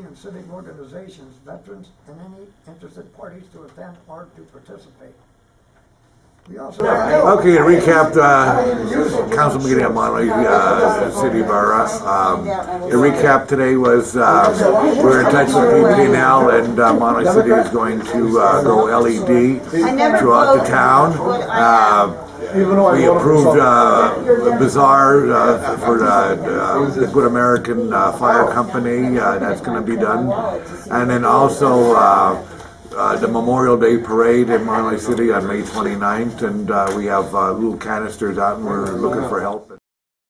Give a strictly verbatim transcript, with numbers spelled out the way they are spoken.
and civic organizations, veterans, and any interested parties to attend or to participate. We also Okay, to recap the council meeting at Mahanoy uh, City Borough. Um, the recap today was uh, we were in touch with P P and L, and uh, Mahanoy City is going to uh, go L E D throughout the town. Uh, we approved uh, a bazaar uh, for the, uh, the Good American uh, Fire Company. Uh, that's going to be done, and then also. Uh, Uh, the Memorial Day Parade in Mahanoy City on May twenty-ninth, and uh, we have uh, little canisters out and we're looking for help.